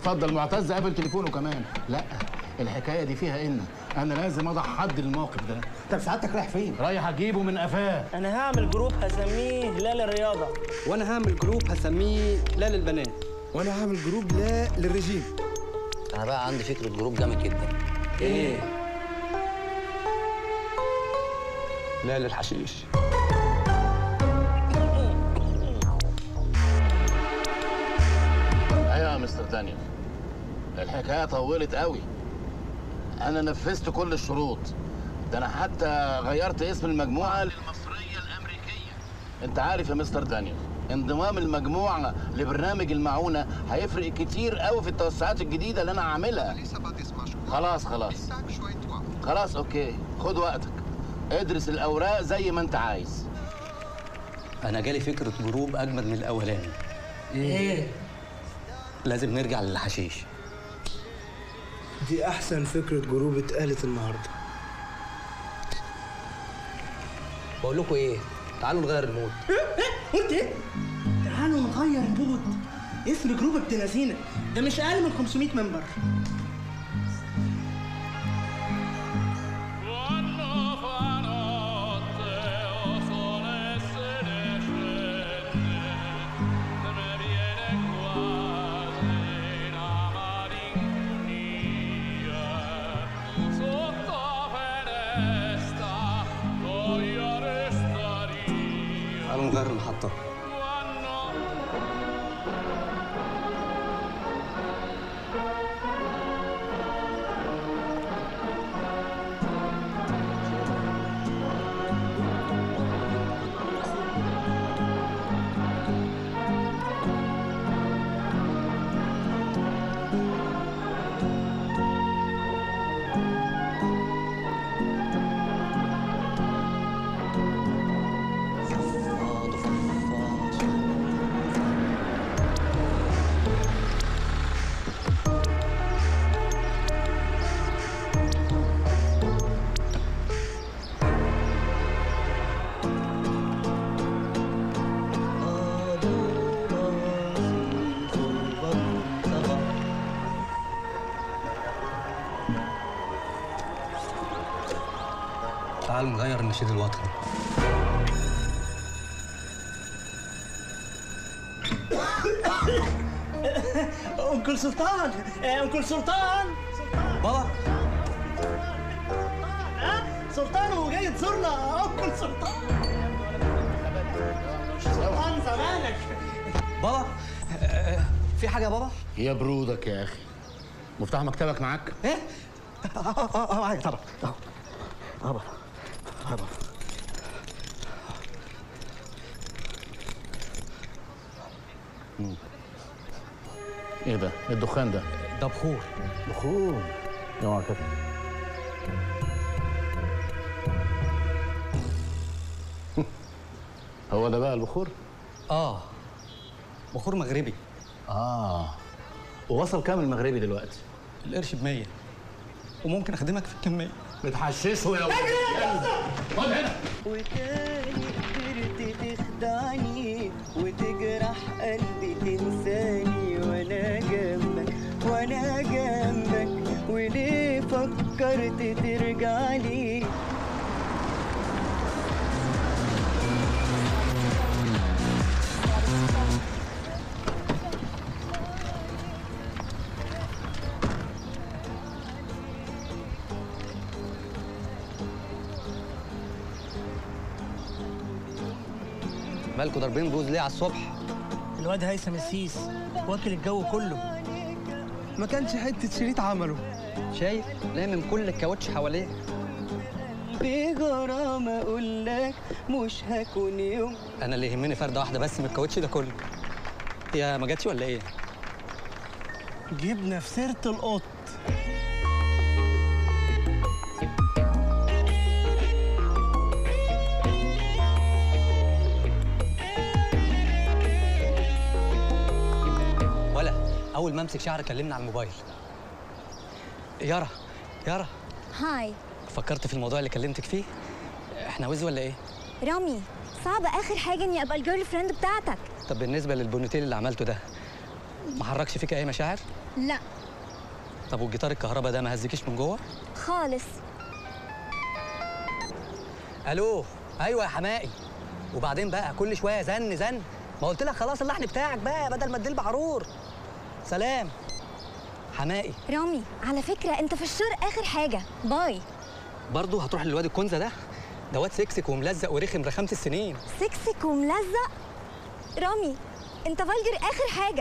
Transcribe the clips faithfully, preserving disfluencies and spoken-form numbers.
اتفضل معتز قابل تليفونه كمان. لا الحكايه دي فيها ان انا لازم اضع حد للموقف ده. طب سعادتك رايح فين؟ رايح اجيبه من قفاه. انا هعمل جروب هسميه لا للرياضه. وانا هعمل جروب هسميه لا للبنات. وانا هعمل جروب لا للرجيم. انا بقى عندي فكره جروب جامد جدا. ايه؟ لا للحشيش. ايوه يا مستر دانيال، الحكايه طولت قوي. انا نفذت كل الشروط ده، انا حتى غيرت اسم المجموعه للمصريه الامريكيه. انت عارف يا مستر دانيال، انضمام المجموعه لبرنامج المعونه هيفرق كتير قوي في التوسعات الجديده اللي انا هعملها. خلاص خلاص خلاص اوكي، خد وقتك، ادرس الاوراق زي ما انت عايز. انا جالي فكره جروب اجمد من الاولاني. ايه؟ لازم نرجع للحشيش. دي احسن فكره جروب اتقالت النهارده. بقول لكم ايه، تعالوا نغير المود. ايه؟ قلت ايه؟ تعالوا نغير المود. اسم جروب ابن لذينه ده مش اقل من خمسمية ممبر. تعالوا نغير المحطه. تعالوا نغير النشيد الوطني. انكل سلطان، انكل سلطان بابا ها؟ سلطان هو جاي تزورنا. انكل سلطان سلطان زمانك. بابا آه، في حاجه يا بابا؟ يا برودك يا اخي، مفتاح مكتبك معاك؟ ايه؟ اه اه اه معايا طبعا. اه اه بابا اه بابا. ايه ده؟ إيه الدخان ده؟ ده بخور. بخور. اوعى كده. هو ده بقى البخور؟ اه بخور مغربي. اه ووصل كام المغربي دلوقتي؟ القرش ب مية، وممكن اخدمك في الكميه. بتحششه يا ولد. خد هنا. وتاني قدرت تخدعني وتجرح قلبي تنساني، وانا جنبك وانا جنبك، وليه فكرت ترجع لي؟ مالكوا ضاربين بوز ليه على الصبح؟ الواد هيثم السيس واكل الجو كله. ما كانش حته شريط عمله. شايف؟ لامم كل الكاوتش حواليه. بغرامة اقول لك مش هكون يوم. انا اللي يهمني فرده واحده بس من الكاوتش ده كله. هي ما جاتش ولا ايه؟ جبنا في سيره القط. اول ما امسك شعر كلمني على الموبايل. يارا يارا هاي. فكرت في الموضوع اللي كلمتك فيه؟ احنا وز ولا ايه؟ رامي صعب اخر حاجه اني ابقى الجيرل فريند بتاعتك. طب بالنسبه للبونيتيل اللي عملته ده، ما حركش فيك اي مشاعر؟ لا طب والجيتار الكهرباء ده ما هزكيش من جوه؟ خالص. الو ايوه يا حمائي. وبعدين بقى كل شويه زن زن، ما قلت لك خلاص اللحن بتاعك بقى بدل ما تديل بعرور. سلام حمائي. رامي على فكرة انت في الشر اخر حاجة، باي. برضه هتروح للواد الكنزه ده؟ ده واد سكسك وملزق ورخم رخامة السنين. سكسك وملزق؟ رامي انت فالجر اخر حاجة.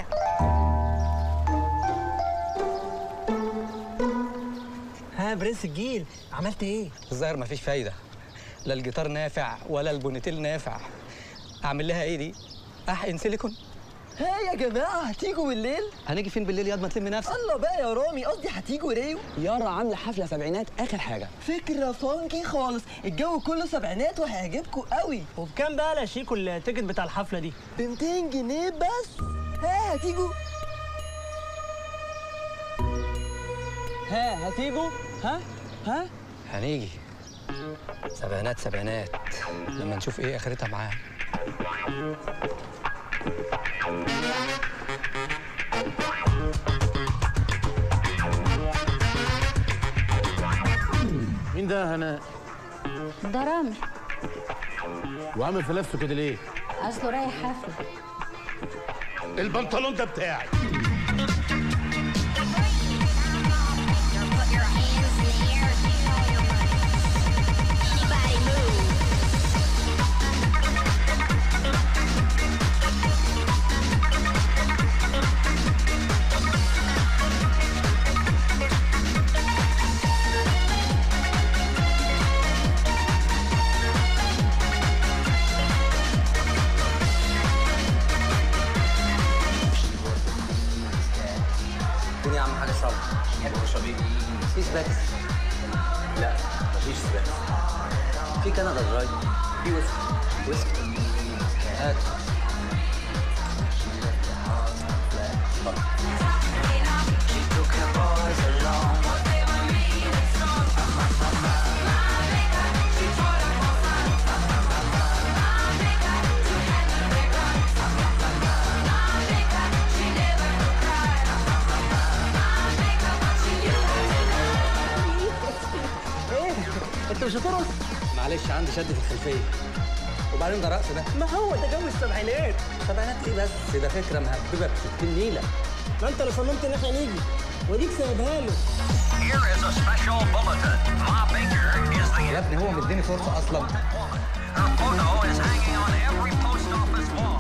ها برنس الجيل، عملت ايه؟ الظاهر مفيش فايده، لا الجيتار نافع ولا البونيتيل نافع. اعمل لها ايه دي؟ احقن سيليكون؟ ها يا جماعه هتيجوا بالليل؟ هنيجي فين بالليل ياض ما تلم نفسك؟ الله بقى يا رامي، قصدي هتيجوا ريو. يارا عامله حفله سبعينات اخر حاجه. فكره فانكي خالص، الجو كله سبعينات وهيعجبكم قوي. وبكام بقى يا شيكو التيكت بتاع الحفله دي؟ ب ميتين جنيه بس. ها هتيجوا؟ ها هتيجوا؟ ها؟ ها؟ هنيجي سبعينات سبعينات لما نشوف ايه اخرتها معاه. مين ده هنا؟ ده رامي، وعامل في نفسه كده ليه؟ اصله رايح حفلة. البنطلون ده بتاعي. يا عم حاجه صعبه. تحب تشرب ايه؟ في سباكس؟ لا مفيش سباكس. في كندا دراي، في ويسكي. ويسكي هات. انت مش هترقص؟ معلش عندي شد في الخلفيه. وبعدين ده رقص ده؟ ما هو ده جو السبعينات. سبعينات ايه بس؟ ده فكره مهببه ب ستين نيله. ما انت اللي صممت ان احنا نيجي وديك سايبها له. Here is a special bulletin. Ma Baker is the يا ابني هو مديني فرصه اصلا. Her photo is hanging on every post office wall.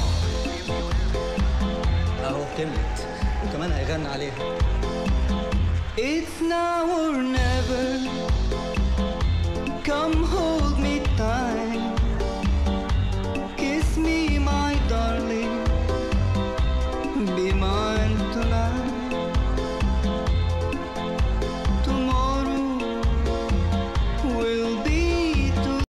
اهو كملت وكمان هيغني عليها. It's now or never. Come home.